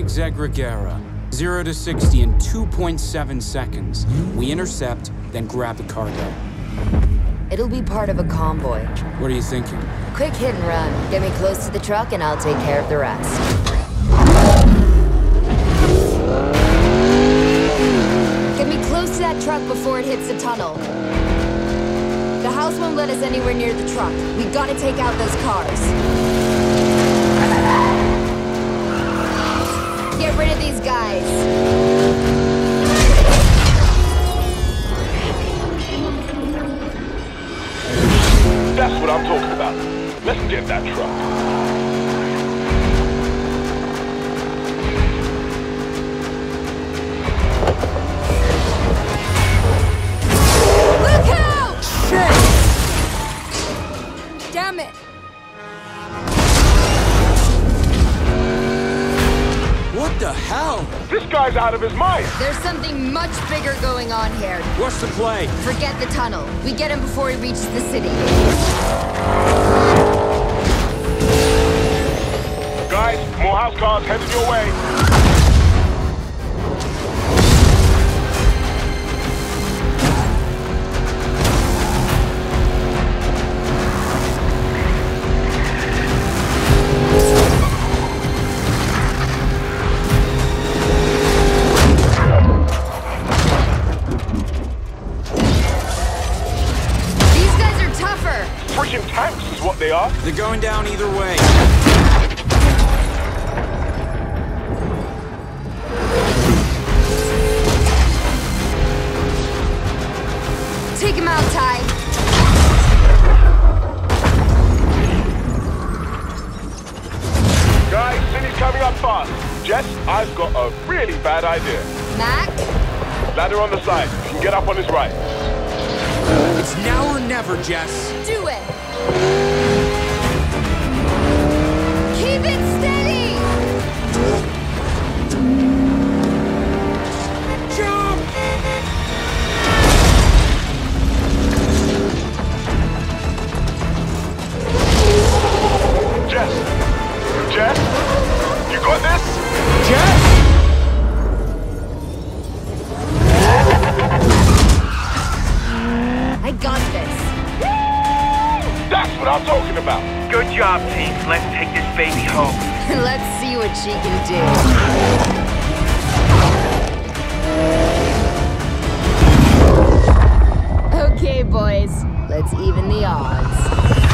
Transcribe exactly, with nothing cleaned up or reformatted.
Koenigsegg Regera. zero to sixty in two point seven seconds. We intercept, then grab the cargo. It'll be part of a convoy. What are you thinking? Quick hit and run. Get me close to the truck and I'll take care of the rest. Get me close to that truck before it hits the tunnel. The house won't let us anywhere near the truck. We gotta take out those cars. Get rid of these guys. That's what I'm talking about. Let's get that truck. Look out! Shit! Damn it! What the hell? This guy's out of his mind. There's something much bigger going on here. What's the play? Forget the tunnel. We get him before he reaches the city. Guys, more house cars headed your way. Freaking tanks is what they are. They're going down either way. Take him out, Ty. Guys, Cindy's coming up fast. Jess, I've got a really bad idea. Mac? Ladder on the side. You can get up on his right. It's now or never, Jess. Do it! Keep it steady! Jump! Jess! Jess? You got this? Jess! I got this. That's what I'm talking about. Good job, team. Let's take this baby home. Let's see what she can do. Okay, boys. Let's even the odds.